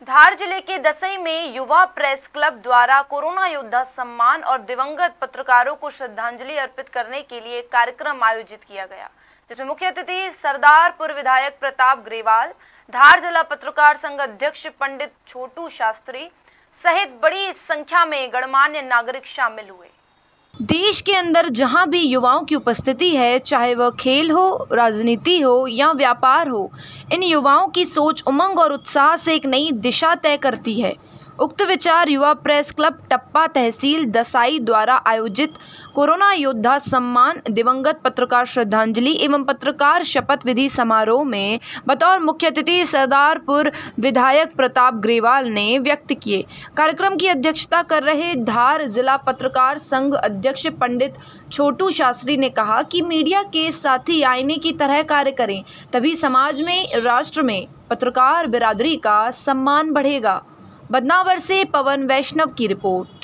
धार जिले के दसई में युवा प्रेस क्लब द्वारा कोरोना योद्धा सम्मान और दिवंगत पत्रकारों को श्रद्धांजलि अर्पित करने के लिए एक कार्यक्रम आयोजित किया गया, जिसमें मुख्य अतिथि सरदारपुर विधायक प्रताप ग्रेवाल, धार जिला पत्रकार संघ अध्यक्ष पंडित छोटू शास्त्री सहित बड़ी संख्या में गणमान्य नागरिक शामिल हुए। देश के अंदर जहां भी युवाओं की उपस्थिति है, चाहे वह खेल हो, राजनीति हो या व्यापार हो, इन युवाओं की सोच, उमंग और उत्साह से एक नई दिशा तय करती है। उक्त विचार युवा प्रेस क्लब टप्पा तहसील दसाई द्वारा आयोजित कोरोना योद्धा सम्मान, दिवंगत पत्रकार श्रद्धांजलि एवं पत्रकार शपथ विधि समारोह में बतौर मुख्य अतिथि सरदारपुर विधायक प्रताप ग्रेवाल ने व्यक्त किए। कार्यक्रम की अध्यक्षता कर रहे धार जिला पत्रकार संघ अध्यक्ष पंडित छोटू शास्त्री ने कहा कि मीडिया के साथी आईने की तरह कार्य करें, तभी समाज में, राष्ट्र में पत्रकार बिरादरी का सम्मान बढ़ेगा। बदनावर से पवन वैष्णव की रिपोर्ट।